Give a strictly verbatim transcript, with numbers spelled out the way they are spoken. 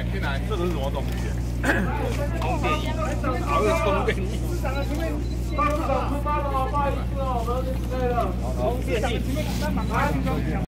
进来，这个是什么东西？充电椅，还有充电椅。到市场出发了，不好意思哦，我们要离开了。充电椅。